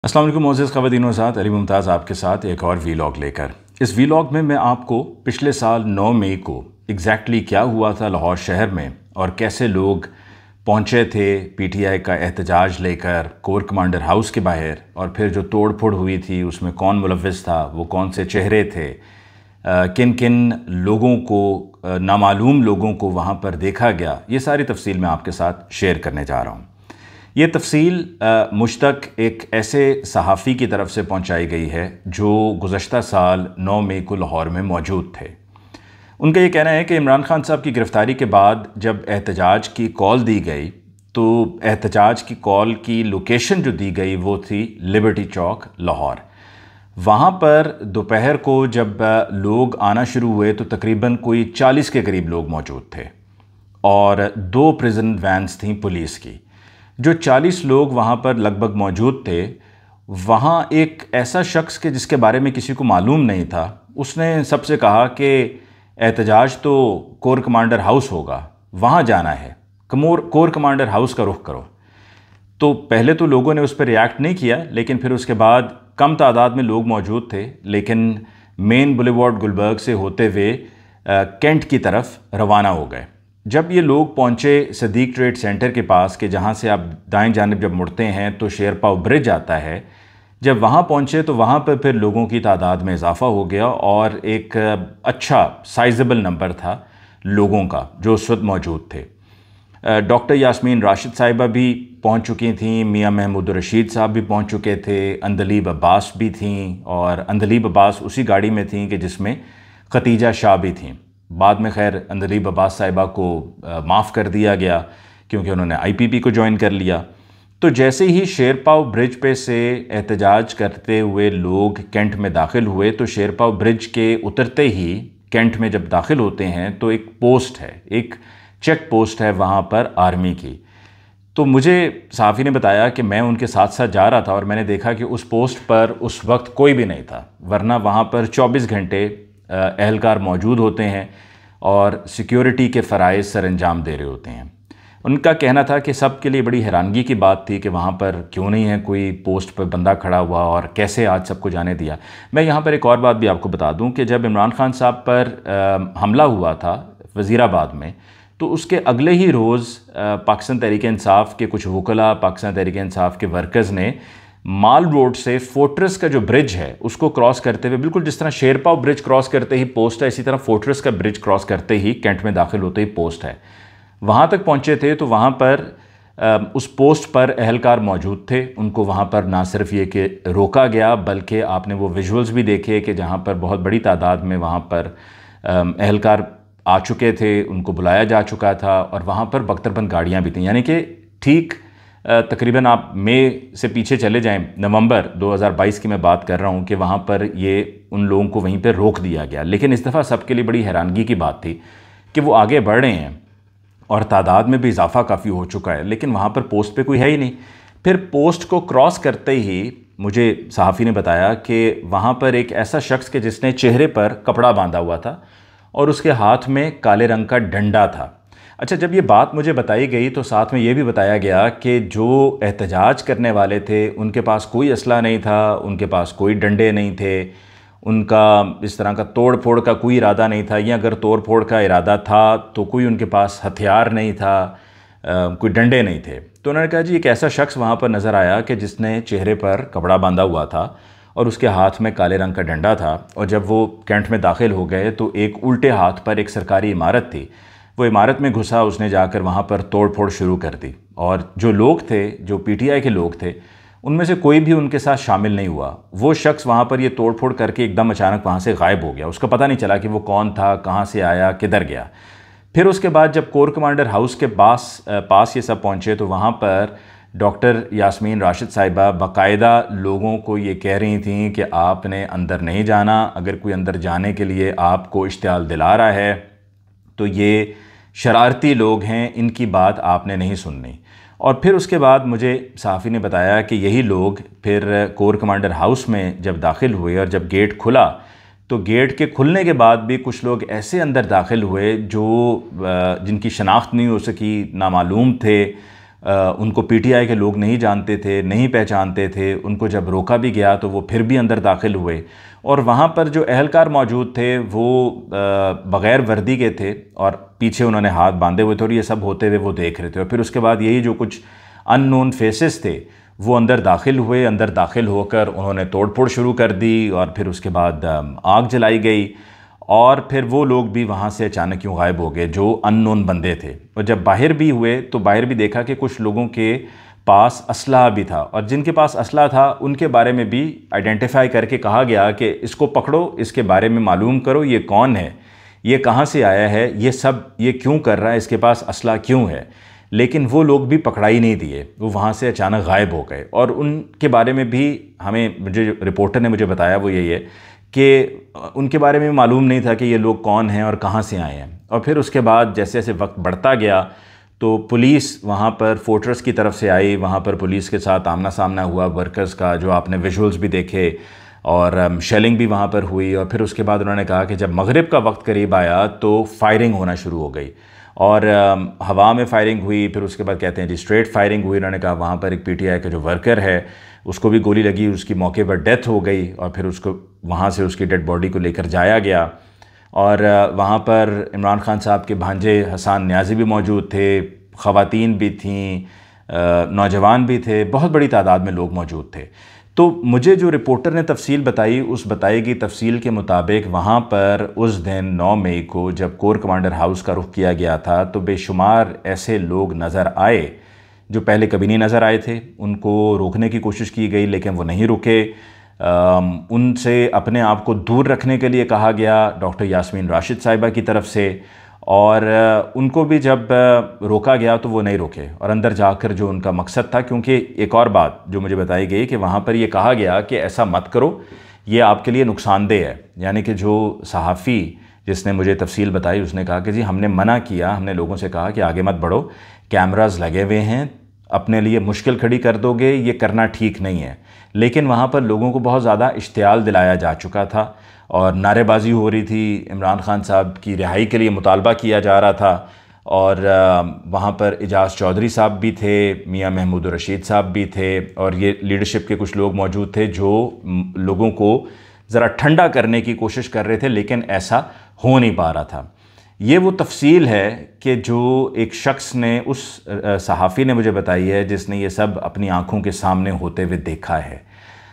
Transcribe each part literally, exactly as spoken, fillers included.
अस्सलाम वालेकुम मोअज़्ज़ज़ ख़वातीन व हज़रात, अली मुमताज़ आपके साथ एक और वीलॉग लेकर। इस वीलॉग में मैं आपको पिछले साल नौ मई को एग्जैक्टली क्या हुआ था लाहौर शहर में और कैसे लोग पहुंचे थे पीटीआई का एहतजाज लेकर कोर कमांडर हाउस के बाहर, और फिर जो तोड़ फोड़ हुई थी उसमें कौन मुलव्विस था, वो कौन से चेहरे थे, आ, किन किन लोगों को, नामालूम लोगों को वहाँ पर देखा गया, ये सारी तफसील मैं आपके साथ शेयर करने जा रहा हूँ। ये तफसील मुझ तक एक ऐसे सहाफ़ी की तरफ से पहुंचाई गई है जो गुज़श्ता साल नौ मई को लाहौर में मौजूद थे। उनका ये कहना है कि इमरान खान साहब की गिरफ़्तारी के बाद जब एहतजाज की कॉल दी गई तो एहतजाज की कॉल की लोकेशन जो दी गई वो थी लिबर्टी चौक लाहौर। वहाँ पर दोपहर को जब लोग आना शुरू हुए तो तकरीबन कोई चालीस के करीब लोग मौजूद थे और दो प्रिजन वैन्स थीं पुलिस की। जो चालीस लोग वहाँ पर लगभग मौजूद थे, वहाँ एक ऐसा शख्स के जिसके बारे में किसी को मालूम नहीं था, उसने सबसे कहा कि एहतजाज तो कोर कमांडर हाउस होगा, वहाँ जाना है, कमोर कोर कमांडर हाउस का रुख करो। तो पहले तो लोगों ने उस पर रिएक्ट नहीं किया, लेकिन फिर उसके बाद कम तादाद में लोग मौजूद थे, लेकिन मेन बुलेवार्ड गुलबर्ग से होते हुए कैंट की तरफ रवाना हो गए। जब ये लोग पहुँचे सदीक ट्रेड सेंटर के पास, के जहाँ से आप दाएं जानिब जब मुड़ते हैं तो शेरपाव ब्रिज आता है, जब वहाँ पहुँचे तो वहाँ पर फिर लोगों की तादाद में इजाफ़ा हो गया और एक अच्छा साइजेबल नंबर था लोगों का जो उस वक्त मौजूद थे। डॉक्टर यास्मीन राशिद साहिबा भी पहुँच चुकी थीं, मियाँ महमूद रशीद साहब भी पहुँच चुके थे, अंदलीब अब्बास भी थीं, और अंदलीब अब्बास उसी गाड़ी में थीं कि जिसमें खतीजा शाह भी थीं। बाद में खैर अंदलीब अब्बास साहिबा को माफ़ कर दिया गया क्योंकि उन्होंने आईपीपी को ज्वाइन कर लिया। तो जैसे ही शेरपाव ब्रिज पे से एहतजाज करते हुए लोग कैंट में दाखिल हुए तो शेरपाव ब्रिज के उतरते ही कैंट में जब दाखिल होते हैं तो एक पोस्ट है, एक चेक पोस्ट है वहाँ पर आर्मी की। तो मुझे सहाफ़ी ने बताया कि मैं उनके साथ साथ जा रहा था और मैंने देखा कि उस पोस्ट पर उस वक्त कोई भी नहीं था, वरना वहाँ पर चौबीस घंटे एहलकार मौजूद होते हैं और सिक्योरिटी के फ़राइज़ सर अंजाम दे रहे होते हैं। उनका कहना था कि सब के लिए बड़ी हैरानगी की बात थी कि वहाँ पर क्यों नहीं है कोई पोस्ट पर बंदा खड़ा हुआ और कैसे आज सबको जाने दिया। मैं यहाँ पर एक और बात भी आपको बता दूँ कि जब इमरान खान साहब पर आ, हमला हुआ था वज़ीराबाद में, तो उसके अगले ही रोज़ पाकिस्तान तहरीक इंसाफ के कुछ वकला, पाकिस्तान तहरीक इंसाफ के वर्कर्स ने माल रोड से फोर्ट्रेस का जो ब्रिज है उसको क्रॉस करते हुए, बिल्कुल जिस तरह शेरपाव ब्रिज क्रॉस करते ही पोस्ट है, इसी तरह फोर्ट्रेस का ब्रिज क्रॉस करते ही कैंट में दाखिल होते ही पोस्ट है, वहाँ तक पहुँचे थे। तो वहाँ पर उस पोस्ट पर अहलकार मौजूद थे। उनको वहाँ पर ना सिर्फ ये कि रोका गया, बल्कि आपने वो विजुअल्स भी देखे कि जहाँ पर बहुत बड़ी तादाद में वहाँ पर अहलकार आ चुके थे, उनको बुलाया जा चुका था और वहाँ पर बख्तरबंद गाड़ियाँ भी थीं। यानी कि ठीक तकरीबन आप मई से पीछे चले जाएं, नवंबर दो हज़ार बाईस की मैं बात कर रहा हूं कि वहां पर ये उन लोगों को वहीं पर रोक दिया गया। लेकिन इस दफ़ा सबके लिए बड़ी हैरानगी की बात थी कि वो आगे बढ़ रहे हैं और तादाद में भी इजाफा काफ़ी हो चुका है, लेकिन वहां पर पोस्ट पे कोई है ही नहीं। फिर पोस्ट को क्रॉस करते ही मुझे सहाफ़ी ने बताया कि वहाँ पर एक ऐसा शख्स के जिसने चेहरे पर कपड़ा बांधा हुआ था और उसके हाथ में काले रंग का डंडा था। अच्छा, जब ये बात मुझे बताई गई तो साथ में ये भी बताया गया कि जो एहतजाज करने वाले थे उनके पास कोई असला नहीं था, उनके पास कोई डंडे नहीं थे, उनका इस तरह का तोड़ फोड़ का कोई इरादा नहीं था, या अगर तोड़ फोड़ का इरादा था तो कोई उनके पास हथियार नहीं था, आ, कोई डंडे नहीं थे। तो उन्होंने कहा जी एक ऐसा शख्स वहाँ पर नज़र आया कि जिसने चेहरे पर कपड़ा बांधा हुआ था और उसके हाथ में काले रंग का डंडा था, और जब वो कैंट में दाखिल हो गए तो एक उल्टे हाथ पर एक सरकारी इमारत थी, वो इमारत में घुसा, उसने जाकर वहाँ पर तोड़ फोड़ शुरू कर दी। और जो लोग थे, जो पीटीआई के लोग थे, उनमें से कोई भी उनके साथ शामिल नहीं हुआ। वो शख्स वहाँ पर ये तोड़ फोड़ करके एकदम अचानक वहाँ से गायब हो गया, उसका पता नहीं चला कि वो कौन था, कहाँ से आया, किधर गया। फिर उसके बाद जब कोर कमांडर हाउस के पास पास ये सब पहुँचे तो वहाँ पर डॉक्टर यास्मीन राशिद साहिबा बाकायदा लोगों को ये कह रही थी कि आपने अंदर नहीं जाना, अगर कोई अंदर जाने के लिए आपको इश्तियाल दिला रहा है तो ये शरारती लोग हैं, इनकी बात आपने नहीं सुननी। और फिर उसके बाद मुझे सहाफ़ी ने बताया कि यही लोग फिर कोर कमांडर हाउस में जब दाखिल हुए और जब गेट खुला तो गेट के खुलने के बाद भी कुछ लोग ऐसे अंदर दाखिल हुए जो जिनकी शनाख्त नहीं हो सकी, नामालूम थे, आ, उनको पीटीआई के लोग नहीं जानते थे, नहीं पहचानते थे। उनको जब रोका भी गया तो वो फिर भी अंदर दाखिल हुए और वहाँ पर जो अहलकार मौजूद थे वो बग़ैर वर्दी के थे और पीछे उन्होंने हाथ बांधे हुए थे और ये सब होते हुए वो देख रहे थे। और फिर उसके बाद यही जो कुछ अननोन फेसेस थे वो अंदर दाखिल हुए। अंदर दाखिल होकर उन्होंने तोड़ फोड़ शुरू कर दी और फिर उसके बाद आग जलाई गई और फिर वो लोग भी वहाँ से अचानक क्यों गायब हो गए जो अननोन बंदे थे। और जब बाहर भी हुए तो बाहर भी देखा कि कुछ लोगों के पास असलहा भी था और जिनके पास असलहा था उनके बारे में भी आइडेंटिफाई करके कहा गया कि इसको पकड़ो, इसके बारे में मालूम करो, ये कौन है, ये कहाँ से आया है, ये सब ये क्यों कर रहा है, इसके पास असलहा क्यों है। लेकिन वो लोग भी पकड़ाई नहीं दिए, वो वहाँ से अचानक गायब हो गए। और उनके बारे में भी हमें, मुझे रिपोर्टर ने मुझे बताया वो यही है कि उनके बारे में मालूम नहीं था कि ये लोग कौन हैं और कहाँ से आए हैं। और फिर उसके बाद जैसे जैसे वक्त बढ़ता गया तो पुलिस वहाँ पर फोर्ट्रेस की तरफ से आई, वहाँ पर पुलिस के साथ आमना सामना हुआ वर्कर्स का, जो आपने विजुअल्स भी देखे, और शेलिंग भी वहाँ पर हुई। और फिर उसके बाद उन्होंने कहा कि जब मगरिब का वक्त करीब आया तो फायरिंग होना शुरू हो गई और हवा में फायरिंग हुई। फिर उसके बाद कहते हैं जी स्ट्रेट फायरिंग हुई। उन्होंने कहा वहाँ पर एक पीटीआई का जो वर्कर है उसको भी गोली लगी, उसकी मौके पर डेथ हो गई और फिर उसको वहाँ से उसकी डेड बॉडी को लेकर जाया गया। और वहाँ पर इमरान खान साहब के भांजे हसन न्याजी भी मौजूद थे, ख़वातीन भी थीं, नौजवान भी थे, बहुत बड़ी तादाद में लोग मौजूद थे। तो मुझे जो रिपोर्टर ने तफसील बताई, उस बताई गई तफसील के मुताबिक वहाँ पर उस दिन नौ मई को जब कोर कमांडर हाउस का रुख किया गया था तो बेशुमार ऐसे लोग नज़र आए जो पहले कभी नहीं नज़र आए थे। उनको रोकने की कोशिश की गई लेकिन वो नहीं रुके। उनसे अपने आप को दूर रखने के लिए कहा गया डॉक्टर यास्मीन राशिद साहिबा की तरफ से, और उनको भी जब रोका गया तो वो नहीं रुके और अंदर जाकर जो उनका मकसद था, क्योंकि एक और बात जो मुझे बताई गई कि वहाँ पर ये कहा गया कि ऐसा मत करो, ये आपके लिए नुकसानदेह है। यानी कि जो सहाफ़ी जिसने मुझे तफसील बताई उसने कहा कि जी हमने मना किया, हमने लोगों से कहा कि आगे मत बढ़ो, कैमरास लगे हुए हैं, अपने लिए मुश्किल खड़ी कर दोगे, ये करना ठीक नहीं है। लेकिन वहाँ पर लोगों को बहुत ज़्यादा इश्तियाल दिलाया जा चुका था और नारेबाजी हो रही थी, इमरान खान साहब की रिहाई के लिए मुतालबा किया जा रहा था। और वहाँ पर इजाज़ चौधरी साहब भी थे, मियाँ महमूद रशीद साहब भी थे और ये लीडरशिप के कुछ लोग मौजूद थे जो लोगों को ज़रा ठंडा करने की कोशिश कर रहे थे, लेकिन ऐसा हो नहीं पा रहा था। ये वो तफसील है कि जो एक शख्स ने, उस सहाफ़ी ने मुझे बताई है जिसने ये सब अपनी आँखों के सामने होते हुए देखा है।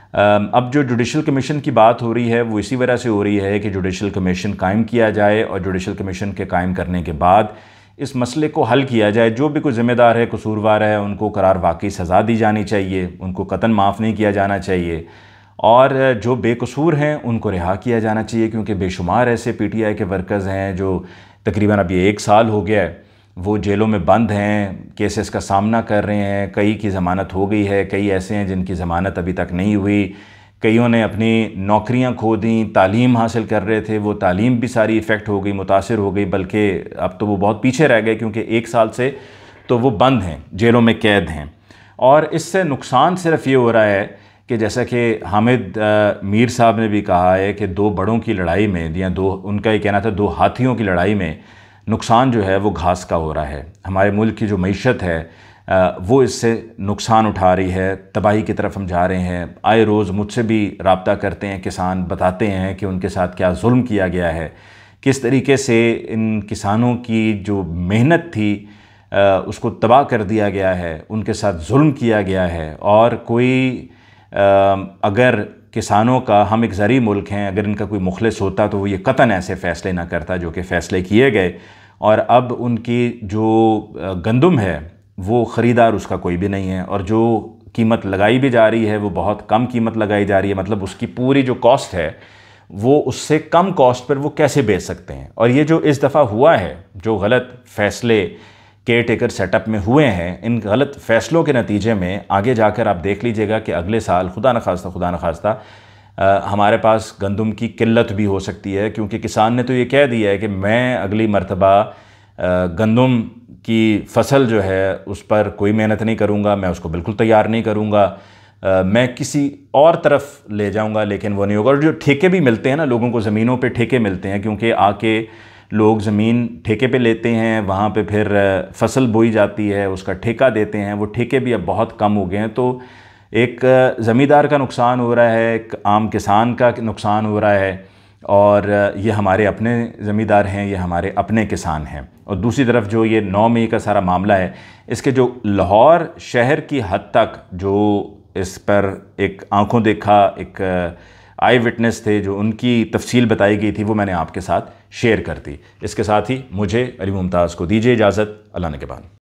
अब जो जुडिशल कमीशन की बात हो रही है वो इसी वजह से हो रही है कि जुडिशल कमीशन कायम किया जाए और जुडिशल कमीशन के कायम करने के बाद इस मसले को हल किया जाए। जो भी कोई ज़िम्मेदार है, कसूरवार है, उनको करार वाकई सज़ा दी जानी चाहिए, उनको कतन माफ़ नहीं किया जाना चाहिए और जो बेकसूर हैं उनको रिहा किया जाना चाहिए। क्योंकि बेशुमार ऐसे पीटीआई के वर्कर्स हैं जो तकरीबन अब ये एक साल हो गया है वो जेलों में बंद हैं, केसेस का सामना कर रहे हैं, कई की ज़मानत हो गई है, कई ऐसे हैं जिनकी ज़मानत अभी तक नहीं हुई, कईयों ने अपनी नौकरियां खो दी, तालीम हासिल कर रहे थे वो तालीम भी सारी इफ़ेक्ट हो गई, मुतासिर हो गई, बल्कि अब तो वो बहुत पीछे रह गए क्योंकि एक साल से तो वो बंद हैं, जेलों में कैद हैं। और इससे नुकसान सिर्फ ये हो रहा है कि जैसा कि हामिद मीर साहब ने भी कहा है कि दो बड़ों की लड़ाई में, या दो, उनका ये कहना था दो हाथियों की लड़ाई में नुकसान जो है वो घास का हो रहा है। हमारे मुल्क की जो मईशत है वो इससे नुकसान उठा रही है, तबाही की तरफ हम जा रहे हैं। आए रोज़ मुझसे भी रब्ता करते हैं किसान, बताते हैं कि उनके साथ क्या जुल्म किया गया है, किस तरीके से इन किसानों की जो मेहनत थी उसको तबाह कर दिया गया है, उनके साथ जुल्म किया गया है। और कोई अगर किसानों का, हम एक ज़री मुल्क हैं, अगर इनका कोई मुखलिस होता तो वो ये कतन ऐसे फ़ैसले ना करता जो कि फ़ैसले किए गए। और अब उनकी जो गंदम है वो ख़रीदार उसका कोई भी नहीं है और जो कीमत लगाई भी जा रही है वो बहुत कम कीमत लगाई जा रही है। मतलब उसकी पूरी जो कॉस्ट है वो उससे कम कॉस्ट पर वो कैसे बेच सकते हैं। और ये जो इस दफ़ा हुआ है, जो गलत फ़ैसले केयर टेकर सेटअप में हुए हैं, इन गलत फ़ैसलों के नतीजे में आगे जाकर आप देख लीजिएगा कि अगले साल खुदा न खास्ता खुदा न खास्ता हमारे पास गंदम की किल्लत भी हो सकती है। क्योंकि किसान ने तो ये कह दिया है कि मैं अगली मरतबा गंदम की फसल जो है उस पर कोई मेहनत नहीं करूँगा, मैं उसको बिल्कुल तैयार नहीं करूँगा, मैं किसी और तरफ ले जाऊँगा, लेकिन वो नहीं होगा। और जो ठेके भी मिलते हैं ना लोगों को, ज़मीनों पर ठेके मिलते हैं, क्योंकि आके लोग ज़मीन ठेके पे लेते हैं, वहाँ पे फिर फसल बोई जाती है, उसका ठेका देते हैं। वो ठेके भी अब बहुत कम हो गए हैं। तो एक ज़मींदार का नुकसान हो रहा है, एक आम किसान का नुकसान हो रहा है, और ये हमारे अपने ज़मींदार हैं, ये हमारे अपने किसान हैं। और दूसरी तरफ जो ये नौ मई का सारा मामला है, इसके जो लाहौर शहर की हद तक जो इस पर एक आंखों देखा एक आई विटनेस थे, जो उनकी तफसील बताई गई थी, वो मैंने आपके साथ शेयर कर दी। इसके साथ ही मुझे अली मुमताज़ को दीजिए इजाज़त। अल्लाह ने के बाद।